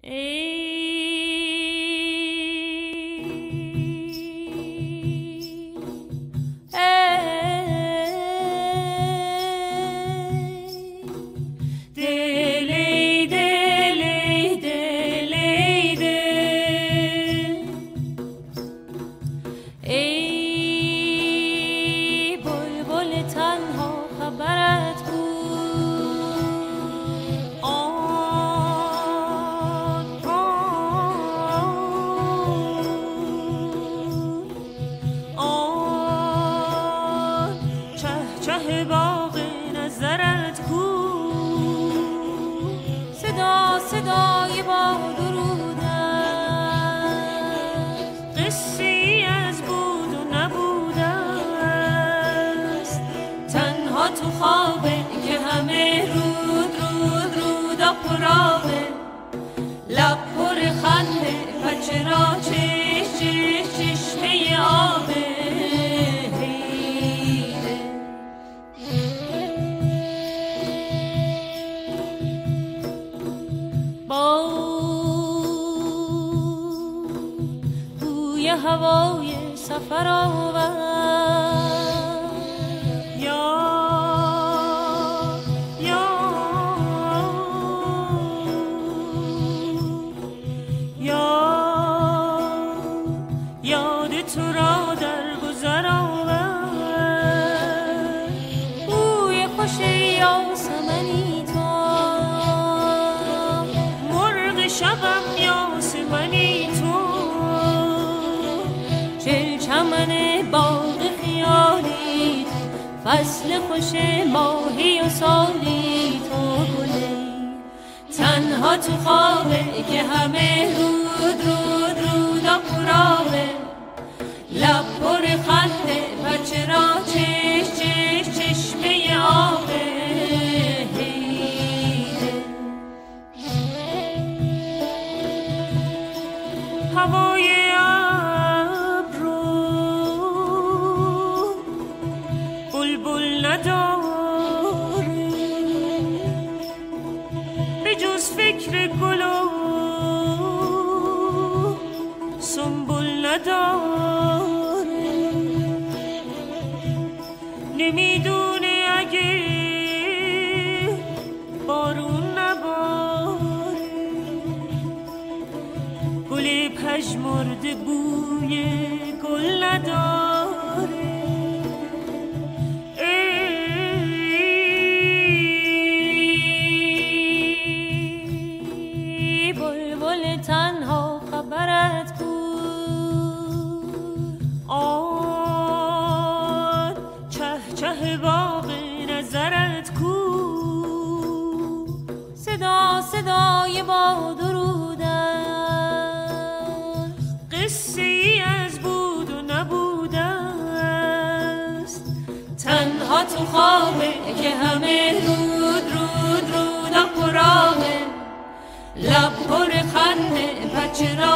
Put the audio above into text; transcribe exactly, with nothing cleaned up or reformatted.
هوای سفر آور یا یا یا یاد تو را در گذر آور بوی خوش یاسمنی تو مرغ شبم یاسمنی تو چمن باغ خیالی فصل خوش ماهی و سالی تو گلی تنها تو خوابه که همه رود رود رود و پرابه لب پر خنده بچه را چش چش چشمه آبه هوای فکر گل و سنبل نداره نمیدونه اگه بارون نباره گل پژمرده بوی گل نداره صدای با درود است قصه ای از بود و نبود است تنها تو خوابه که همه رود رود رود و پرابه لب پر خنده بچه را